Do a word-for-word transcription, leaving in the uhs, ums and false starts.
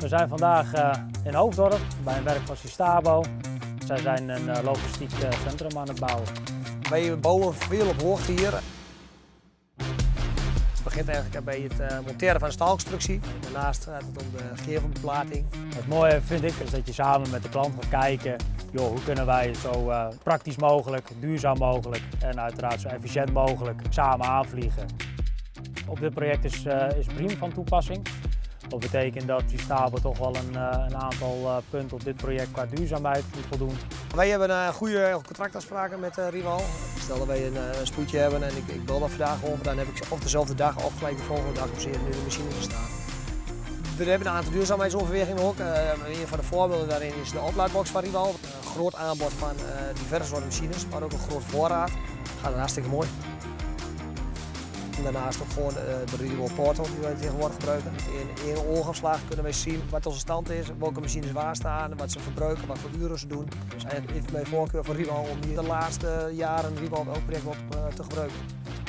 We zijn vandaag uh, in Hoofddorp bij een werk van Sistabo. Zij zijn een uh, logistiek uh, centrum aan het bouwen. Wij bouwen veel op hoogte hier. Het begint eigenlijk bij het uh, monteren van de staalconstructie. Daarnaast gaat het om de gevelbeplating. Het mooie vind ik is dat je samen met de klant gaat kijken, joh, hoe kunnen wij zo uh, praktisch mogelijk, duurzaam mogelijk en uiteraard zo efficiënt mogelijk samen aanvliegen. Op dit project is, uh, is B R I M van toepassing. Dat betekent dat Sistabo toch wel een, uh, een aantal uh, punten op dit project qua duurzaamheid moet voldoen. Wij hebben uh, goede contractafspraken met uh, Rival. Stel dat wij een, uh, een spoedje hebben en ik, ik bel dat vandaag over, dan heb ik of dezelfde dag of gelijk de volgende dag om zeven uur de machine gestaan. We hebben een aantal duurzaamheidsoverwegingen ook. Uh, een van de voorbeelden daarin is de oplaadbox van Rival. Een groot aanbod van uh, diverse soorten machines, maar ook een groot voorraad. Dat gaat hartstikke mooi. En daarnaast ook gewoon de Rival Portal die wij tegenwoordig gebruiken. In één oogopslag kunnen wij zien wat onze stand is, welke machines waar staan, wat ze verbruiken, wat voor uren ze doen. Dus eigenlijk heeft mijn voorkeur voor Rival om hier de laatste jaren Rival elk project op te gebruiken.